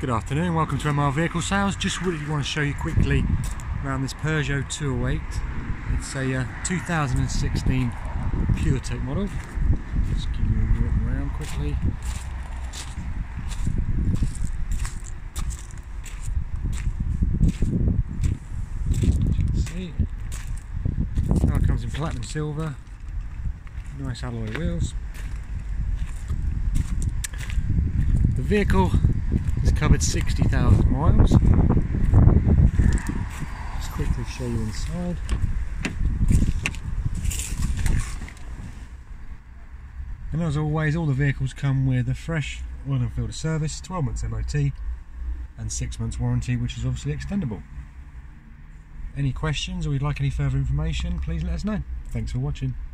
Good afternoon, welcome to MR Vehicle Sales. Just really want to show you quickly around this Peugeot 208. It's a 2016 PureTech model. Just give you a walk around quickly. As you can see, now it comes in platinum silver, nice alloy wheels. The vehicle has covered 60,000 miles. Just quickly show you inside. And as always, all the vehicles come with a fresh oil and filter service, 12 months MOT and 6 months warranty, which is obviously extendable. Any questions or you'd like any further information, please let us know. Thanks for watching.